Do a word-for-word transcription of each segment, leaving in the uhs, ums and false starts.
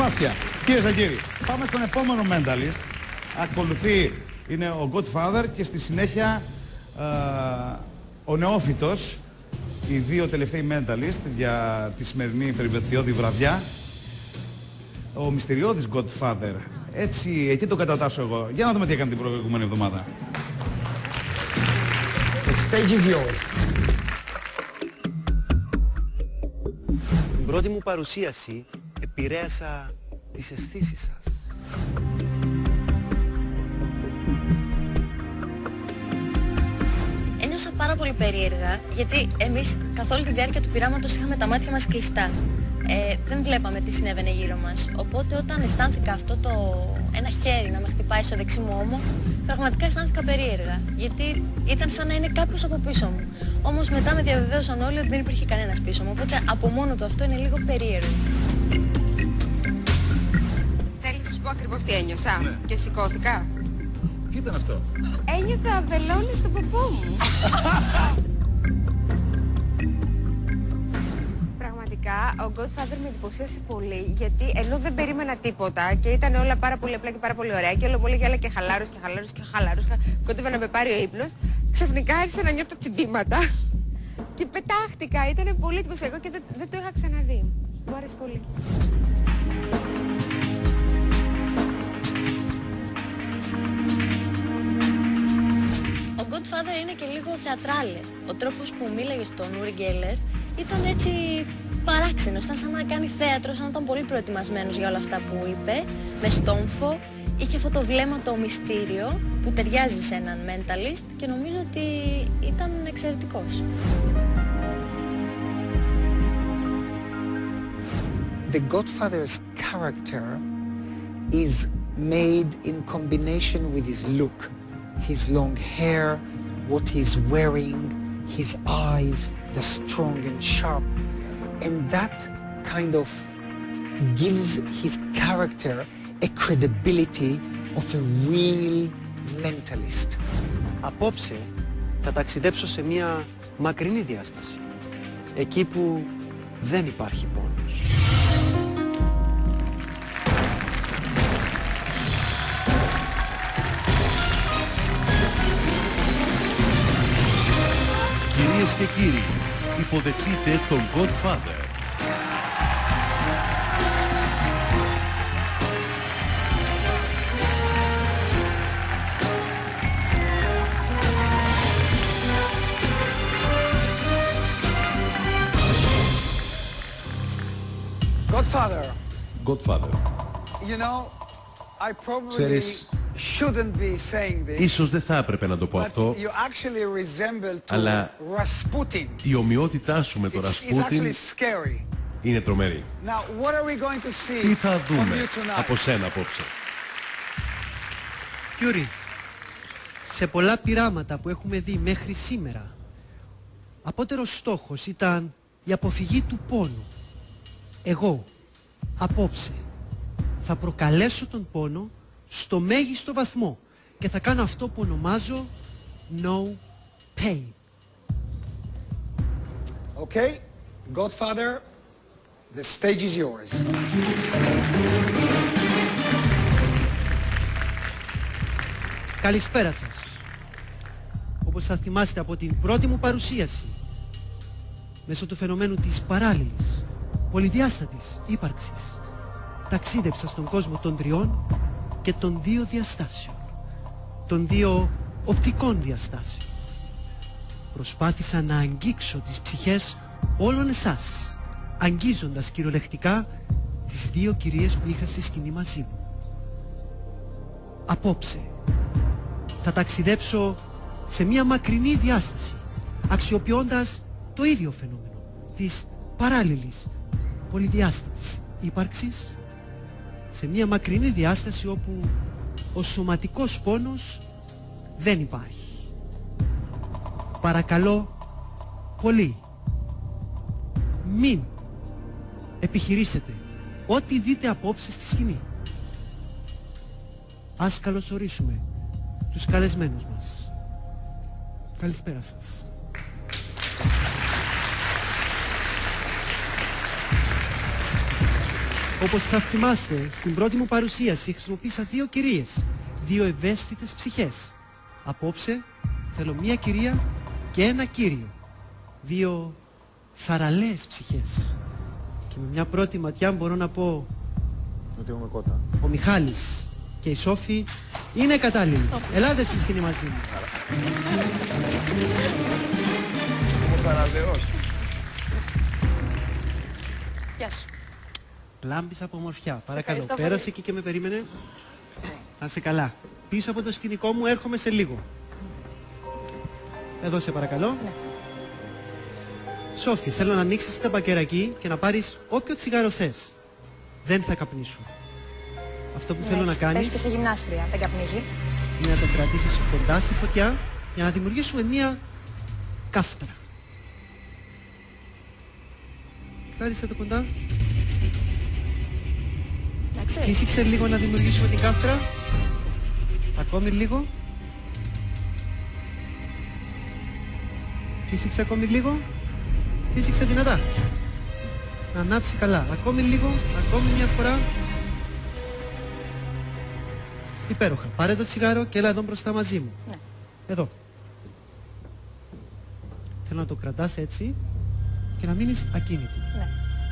θαυμάσια. Κυρίες και κύριοι, πάμε στον επόμενο mentalist. Ακολουθεί, είναι ο Godfather και στη συνέχεια α, ο νεόφυτος, οι δύο τελευταίοι mentalist για τη σημερινή περιπετειώδη βραδιά. Ο μυστηριώδης Godfather. Έτσι, εκεί το κατατάσσω εγώ. Για να δούμε τι έκανε την προηγούμενη εβδομάδα. The stage is yours. Την πρώτη μου παρουσίαση επηρέασα τις αισθήσεις σας. Ένιωσα πάρα πολύ περίεργα, γιατί εμείς καθ' όλη τη διάρκεια του πειράματος είχαμε τα μάτια μας κλειστά. Ε, δεν βλέπαμε τι συνέβαινε γύρω μας. Οπότε όταν αισθάνθηκα αυτό το ένα χέρι να με χτυπάει στο δεξί μου ώμο, πραγματικά αισθάνθηκα περίεργα. Γιατί ήταν σαν να είναι κάποιος από πίσω μου. Όμως μετά με διαβεβαίωσαν όλοι ότι δεν υπήρχε κανένας πίσω μου. Οπότε από μόνο του αυτό είναι λίγο περίεργο. Θέλεις να σου πω ακριβώς τι ένιωσα? Ναι. Και σηκώθηκα. Τι ήταν αυτό? Ένιωθα βελόνι στο ποπό μου. Ο Godfather με εντυπωσίασε πολύ, γιατί ενώ δεν περίμενα τίποτα και ήταν όλα πάρα πολύ απλά και πάρα πολύ ωραία και όλο πολύ γέλα και χαλάρος και χαλάρος και χαλάρος, κόντευα να με πάρει ο ύπνος, ξαφνικά άρχισα να νιώθω τσιμπήματα και πετάχτηκα. Ήταν πολύ εντυπωσιακό και δεν, δεν το είχα ξαναδεί. Μου άρεσε πολύ. Ο Godfather είναι και λίγο θεατράλε. Ο τρόπος που μίλαγε στον Uri Geller ήταν έτσι παράξενος, ήταν σαν να κάνει θέατρο, σαν να ήταν πολύ προετοιμασμένος για όλα αυτά που είπε, με στόμφο, είχε αυτό το βλέμμα το μυστήριο που ταιριάζει σε έναν mentalist και νομίζω ότι ήταν εξαιρετικός. The Godfather's character is made in combination with his look, his long hair, what he's wearing, his eyes, the strong and sharp, and that kind of gives his character a credibility of a real mentalist. Απόψε θα ταξιδέψω σε μια μακρινή διάσταση, εκεί που δεν υπάρχει πόνος. Κυρίες και κύριοι, υποδεχτείτε τον Godfather. Godfather. Godfather. You know, I probably Ξέρεις, shouldn't be saying this. ίσως δεν θα έπρεπε να το πω But αυτό, you actually resemble to αλλά Rasputin. η ομοιότητά σου με τον It's, it's Ρασπούτιν actually scary. είναι τρομερή. Now, what are we going to see Τι θα from δούμε you tonight? από σένα απόψε? Γιούρι, σε πολλά πειράματα που έχουμε δει μέχρι σήμερα, απότερος στόχος ήταν η αποφυγή του πόνου. Εγώ, απόψε, θα προκαλέσω τον πόνο στο μέγιστο βαθμό και θα κάνω αυτό που ονομάζω no pain. Okay, Godfather, the stage is yours. Καλησπέρα σας. Όπως θα θυμάστε από την πρώτη μου παρουσίαση, μέσω του φαινομένου της παράλληλης, πολυδιάστατης ύπαρξης, ταξίδεψα στον κόσμο των τριών και των δύο διαστάσεων, των δύο οπτικών διαστάσεων. Προσπάθησα να αγγίξω τις ψυχές όλων εσάς, αγγίζοντας κυριολεκτικά τις δύο κυρίες που είχα στη σκηνή μαζί μου. Απόψε θα ταξιδέψω σε μια μακρινή διάσταση, αξιοποιώντας το ίδιο φαινόμενο της παράλληλης πολυδιάστατης ύπαρξης, σε μια μακρινή διάσταση όπου ο σωματικός πόνος δεν υπάρχει. Παρακαλώ πολύ, μην επιχειρήσετε ό,τι δείτε απόψε στη σκηνή. Ας καλωσορίσουμε τους καλεσμένους μας. Καλησπέρα σας. Όπως θα θυμάστε, στην πρώτη μου παρουσίαση χρησιμοποίησα δύο κυρίες, δύο ευαίσθητες ψυχές. Απόψε θέλω μία κυρία και ένα κύριο. Δύο θαραλέες ψυχές. Και με μια πρώτη ματιά μπορώ να πω ότι έχουμε κότα. Ο Μιχάλης και η Σόφη είναι κατάλληλοι. Ελάτε στη σκηνή μαζί μου. Ο θαραλέος. Γεια σου. Λάμπεις από ομορφιά. Παρακαλώ, πολύ. πέρασε εκεί και με περίμενε. Θα είσαι καλά. Πίσω από το σκηνικό μου έρχομαι σε λίγο. Εδώ σε παρακαλώ. Ναι. Σόφη, θέλω να ανοίξεις τα μπακερακί και να πάρεις όποιο τσιγάρο θες. Δεν θα καπνίσουν. Αυτό που Ναι, θέλω να έχεις κάνεις πέσει και σε γυμνάστρια, δεν καπνίζει. είναι να το κρατήσεις κοντά στη φωτιά για να δημιουργήσουμε μία κάφτρα. Κράτησε το κοντά. Εντάξει. Φύσηξε λίγο να δημιουργήσουμε την κάφτρα. Ακόμη λίγο. Φύσηξε ακόμη λίγο. Φύσηξε δυνατά. Να ανάψει καλά. Ακόμη λίγο. Ακόμη μια φορά. Υπέροχα. Πάρε το τσιγάρο και έλα εδώ μπροστά μαζί μου. Ναι. Εδώ. Θέλω να το κρατάς έτσι και να μείνεις ακίνητη. Ναι.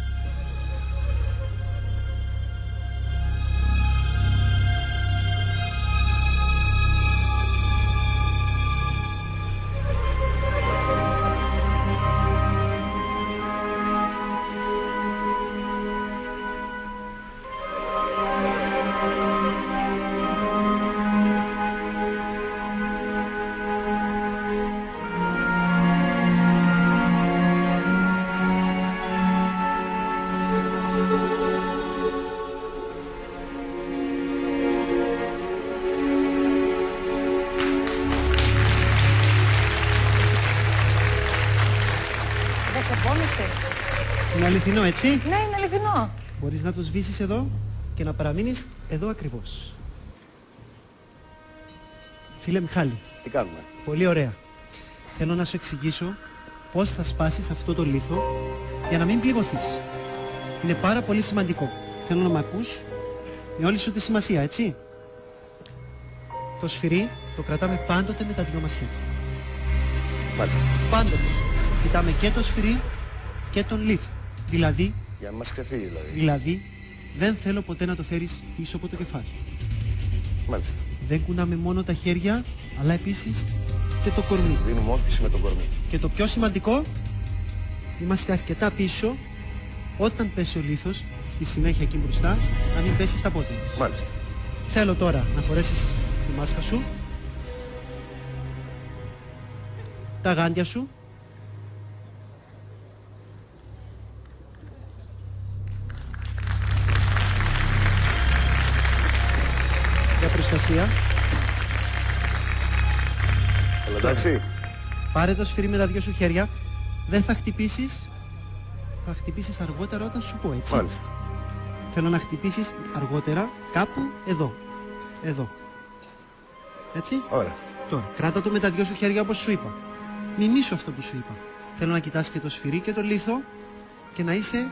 Δεν σε πόνισε. Είναι αληθινό, έτσι. Ναι, είναι αληθινό. Μπορείς να το σβήσεις εδώ και να παραμείνεις εδώ ακριβώς. Φίλε Μιχάλη, Τι κάνουμε. πολύ ωραία. Θέλω να σου εξηγήσω πώς θα σπάσεις αυτό το λίθο για να μην πληγωθείς. Είναι πάρα πολύ σημαντικό. Θέλω να με ακούς με όλη σου τη σημασία, έτσι. Το σφυρί το κρατάμε πάντοτε με τα δυο μας χέρια. Μάλιστα. Πάντοτε. Κοιτάμε και το σφυρί και τον λίθο. Δηλαδή, Για να μας ξεφύγει δηλαδή. δηλαδή, δεν θέλω ποτέ να το φέρεις πίσω από το κεφάλι. Μάλιστα. Δεν κουνάμε μόνο τα χέρια, αλλά επίσης και το κορμί. Δίνουμε όθηση με τον κορμί. Και το πιο σημαντικό, είμαστε αρκετά πίσω όταν πέσει ο λίθος, στη συνέχεια εκεί μπροστά, να μην πέσει στα πόδια μας. Μάλιστα. Θέλω τώρα να φορέσεις τη μάσκα σου, τα γάντια σου, για προστασία. Έλα, εντάξει. Πάρε το σφυρί με τα δυο σου χέρια. Δεν θα χτυπήσεις. Θα χτυπήσεις αργότερα όταν σου πω, έτσι. Μάλιστα. Θέλω να χτυπήσεις αργότερα κάπου εδώ. Εδώ. Έτσι. Ωραία. Τώρα, κράτα το με τα δυο σου χέρια όπως σου είπα. Μιμήσου αυτό που σου είπα. Θέλω να κοιτάς και το σφυρί και το λίθο και να είσαι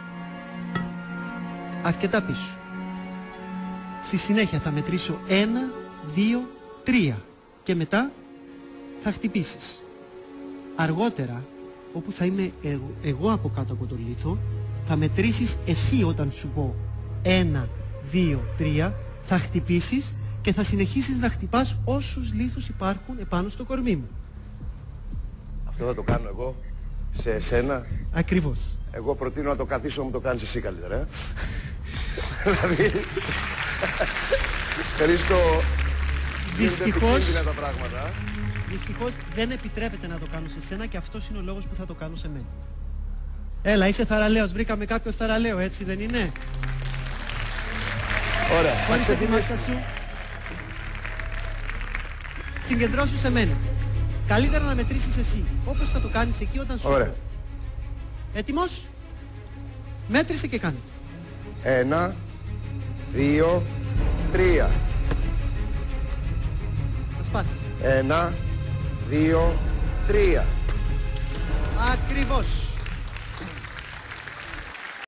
αρκετά πίσω. Στη συνέχεια θα μετρήσω ένα, δύο, τρία και μετά θα χτυπήσεις. Αργότερα, όπου θα είμαι εγώ, εγώ από κάτω από το λίθο, θα μετρήσεις εσύ όταν σου πω ένα, δύο, τρία, θα χτυπήσεις και θα συνεχίσεις να χτυπάς όσους λίθους υπάρχουν επάνω στο κορμί μου. Αυτό θα το κάνω εγώ σε εσένα. Ακριβώς. Εγώ προτείνω να το καθίσω, μου το κάνεις εσύ καλύτερα. Ε? Δηλαδή... Χρήστο... Δυστυχώς, τα πράγματα. δυστυχώς δεν επιτρέπεται να το κάνω σε σένα και αυτός είναι ο λόγος που θα το κάνω σε μένα. Έλα, είσαι θαραλέος. Βρήκαμε κάποιο θαραλέο, έτσι δεν είναι? Ωραία, θα Χωρίς τη μάσκα ξεκινήσουμε. σου. Συγκεντρώσου σε μένα. Καλύτερα να μετρήσεις εσύ, όπως θα το κάνεις εκεί όταν σου Ωραία. πω. Έτοιμος? Μέτρησε και κάνε. Ένα, δύο, τρία. Να σπάσει. Ένα, δύο, τρία. Ακριβώς.